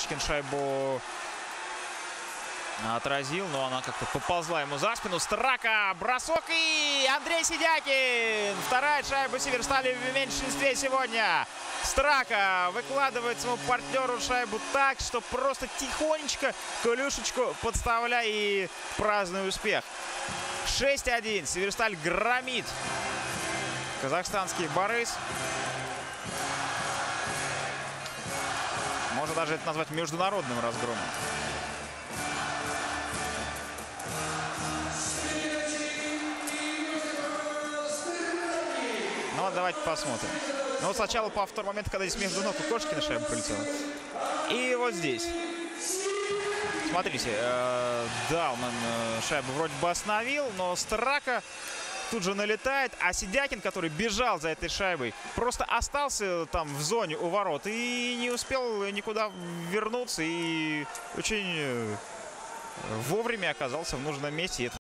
Сидячкин шайбу отразил, но она как-то поползла ему за спину. Страка, бросок и Андрей Сидякин. Вторая шайба Северстали в меньшинстве сегодня. Страка выкладывает своему партнеру шайбу так, что просто тихонечко клюшечку подставляй и празднуй успех. 6-1. Северсталь громит казахстанский Борис. Можно даже это назвать международным разгромом. Ну вот давайте посмотрим. Ну вот сначала повтор момента, когда здесь между ног у Кошкина шайба прилетела. И вот здесь. Смотрите, Дауман шайбу вроде бы остановил, но Страка тут же налетает, а Сидякин, который бежал за этой шайбой, просто остался там в зоне у ворот и не успел никуда вернуться, и очень вовремя оказался в нужном месте.